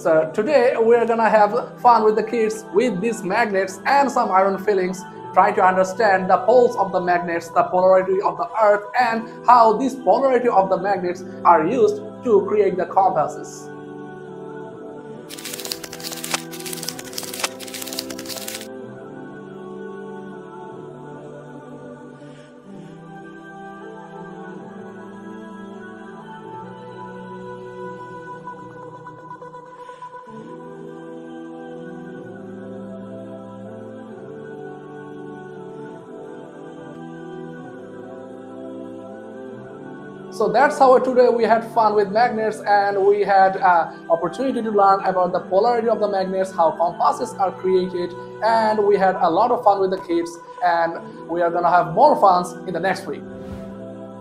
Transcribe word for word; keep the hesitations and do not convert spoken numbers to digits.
So today we are gonna have fun with the kids with these magnets and some iron fillings. Try to understand the poles of the magnets, the polarity of the earth, and how these polarity of the magnets are used to create the compasses. So that's how today we had fun with magnets, and we had uh, opportunity to learn about the polarity of the magnets, how compasses are created, and we had a lot of fun with the kids, and we are gonna have more fun in the next week.